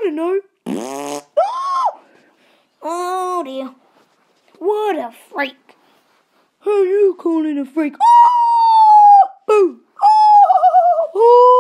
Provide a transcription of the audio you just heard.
don't know. Oh dear. What a freak. Who are you calling a freak? Oh! Boo! Oh!